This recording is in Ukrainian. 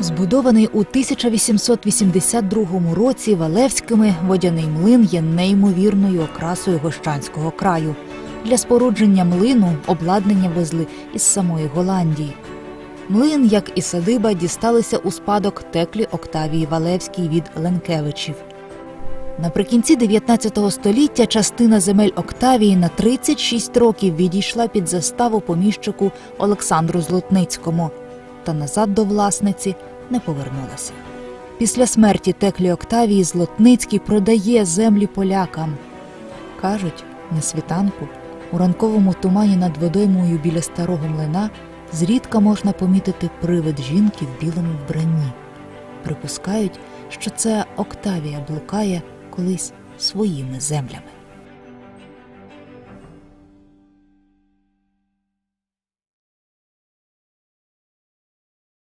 Збудований у 1882 році Валевськими, водяний млин є неймовірною окрасою Гощанського краю. Для спорудження млину обладнання везли із самої Голландії. Млин, як і садиба, дісталися у спадок Теклі Октавії Валевській від Ленкевичів. Наприкінці 19 століття частина земель Октавії на 36 років відійшла під заставу поміщику Олександру Злотницькому, та назад до власниці не повернулася. Після смерті Теклі Октавії Злотницький продає землі полякам. Кажуть, на світанку, у ранковому тумані над водоймою біля старого млина зрідка можна помітити привид жінки в білому вбранні. Припускають, що це Октавія блукає колись своїми землями.